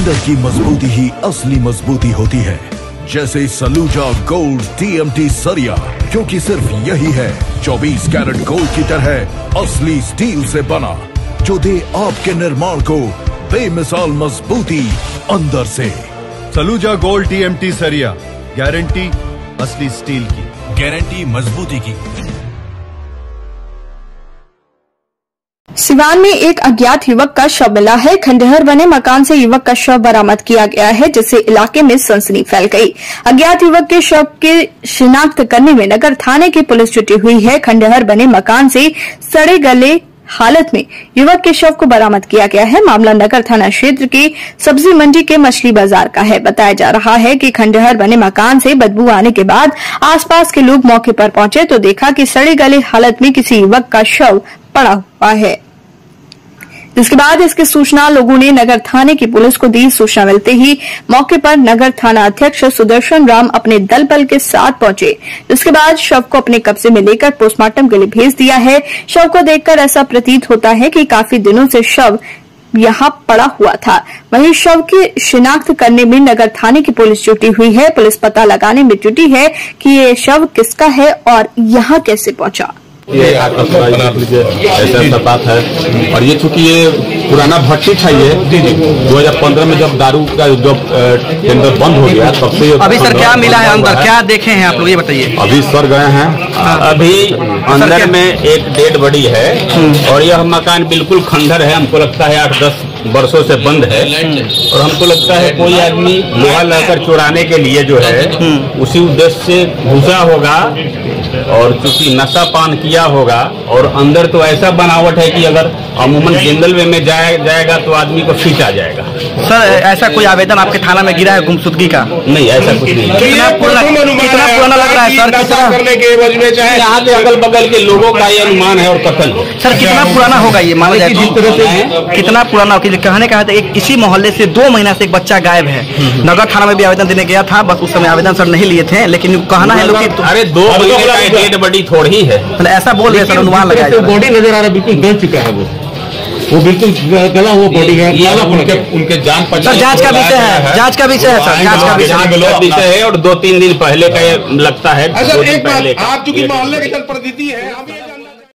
अंदर की मजबूती ही असली मजबूती होती है, जैसे सलूजा गोल्ड TMT सरिया, क्योंकि सिर्फ यही है 24 कैरेट गोल्ड की तरह असली स्टील से बना, जो दे आपके निर्माण को बेमिसाल मजबूती अंदर से। सलूजा गोल्ड TMT सरिया, गारंटी असली स्टील की, गारंटी मजबूती की। सिवान में एक अज्ञात युवक का शव मिला है। खंडहर बने मकान से युवक का शव बरामद किया गया है, जिससे इलाके में सनसनी फैल गई। अज्ञात युवक के शव के शिनाख्त करने में नगर थाने की पुलिस जुटी हुई है। खंडहर बने मकान से सड़े गले हालत में युवक के शव को बरामद किया गया है। मामला नगर थाना क्षेत्र के सब्जी मंडी के मछली बाजार का है। बताया जा रहा है कि खंडहर बने मकान से बदबू आने के बाद आसपास के लोग मौके पर पहुंचे तो देखा कि सड़े गले हालत में किसी युवक का शव पड़ा हुआ है। जिसके बाद इसकी सूचना लोगों ने नगर थाने की पुलिस को दी। सूचना मिलते ही मौके पर नगर थाना अध्यक्ष सुदर्शन राम अपने दल बल के साथ पहुंचे। जिसके बाद शव को अपने कब्जे में लेकर पोस्टमार्टम के लिए भेज दिया है। शव को देखकर ऐसा प्रतीत होता है कि काफी दिनों से शव यहां पड़ा हुआ था। वहीं शव की शिनाख्त करने में नगर थाने की पुलिस जुटी हुई है। पुलिस पता लगाने में जुटी है कि ये शव किसका है और यहां कैसे पहुंचा। ये ऐसा बात है। और ये चूंकि ये पुराना भट्टी था, ये 2015 में जब दारू का जब टेंडर बंद हो गया तब से। अभी सर क्या मिला है अंदर, क्या देखे हैं आप लोग, ये बताइए। अभी सर गए हैं, अभी अंदर में एक डेड बॉडी है और यह मकान बिल्कुल खंडर है। हमको लगता है 8-10 वर्षों से बंद है और हमको लगता है कोई आदमी लोहा लाकर चुराने के लिए जो है उसी उद्देश्य से घुसा होगा और चूंकि नशा पान किया होगा। और अंदर तो ऐसा बनावट है कि अगर अमूमन जनरल वे में जाएगा तो आदमी को फिट आ जाएगा। सर ऐसा कोई आवेदन आपके थाना में गिरा है गुमशुदगी का? नहीं, ऐसा कुछ नहीं। कितना पुराना लग रहा है सर? कितना करने के एवज में चाहे यहाँ के अगल बगल के लोगों का ये अनुमान है और कथन है। सर कितना पुराना होगा ये, मान लीजिए जिस तरह से कितना पुराना होगा? कहने का है एक इसी मोहल्ले से 2 महीना से एक बच्चा गायब है। नगर थाना में भी आवेदन देने गया था, बस उस समय आवेदन सर नहीं लिए थे, लेकिन कहना है लोग कि अरे 2 महीने का डेड बॉडी थोड़ी है। ऐसा बोल रहे सर, अनुमान लगाया। बॉडी नजर आ रहा है, बिल्कुल गल चुका है वो बिल्कुल गला हुआ बॉडी है। उनके जान सर जांच का विषय है, जांच का विषय है सर, जांच का विषय है। और 2-3 दिन पहले का लगता है। एक बात, आप चूंकि मोहल्ले के जनप्रतिनिधि है।